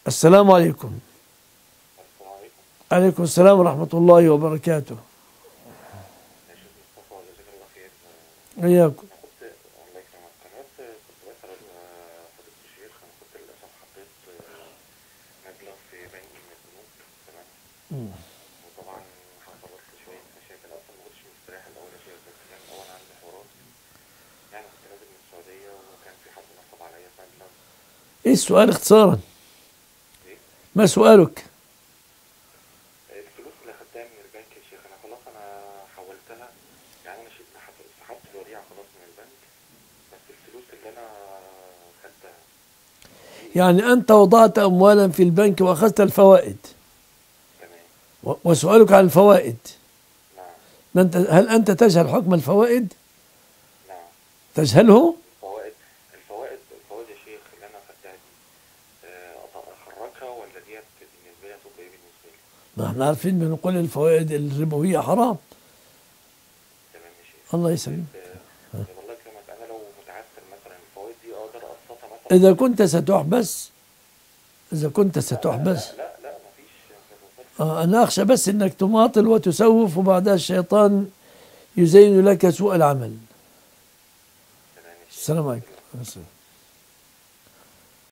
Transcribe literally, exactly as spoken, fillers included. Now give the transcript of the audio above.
السلام عليكم. السلام عليكم. عليكم السلام ورحمة الله وبركاته. يا شيخ مصطفى جزاك الله خير. إياكم. انا كنت الله يكرمك، انا بس كنت بسأل آه، فضيلة الشيخ. انا كنت للاسف حطيت آه، مبلغ في بنك من البنوك، تمام. وطبعا حصلت لي شوية مشاكل، اصلا ما كنتش مستريح الاول يا شيخ، بس كان الاول عندي حوارات. يعني كنت نازل من السعودية وكان في حد نصب عليا مبلغ. إيه السؤال اختصارا؟ ايه ما سؤالك؟ الفلوس اللي خدتها من البنك يا شيخ، انا خلاص انا حولتها. يعني انا شلت حط- سحبت الوديعة خلاص من البنك، بس الفلوس اللي انا خدتها دي. يعني أنت وضعت أموالا في البنك وأخذت الفوائد، تمام. و- وسؤالك عن الفوائد. نعم. ما أنت هل أنت تجهل حكم الفوائد؟ نعم. تجهله؟ الفوائد الفوائد الفوائد يا شيخ اللي انا خدتها دي، آه، أط- اخرجها ولا ديت بالنسبه لي هتبقى ايه بالنسبه لي؟ ما احنا عارفين بنقول الفوائد الربوية حرام. تمام يا شيخ. الله طيب يسلمك. آه، طيب الله يكرمك، انا لو متعثر مثلا الفوائد دي اقدر اقسطها مثلا إذا كده؟ كنت ستحبس إذا كنت لا لا ستحبس لا لا لا مفيش مفيش. آه أنا أخشى بس أنك تماطل وتسوف وبعدها الشيطان يزين لك سوء العمل. تمام يا شيخ، السلام جزاك الله. عليكم.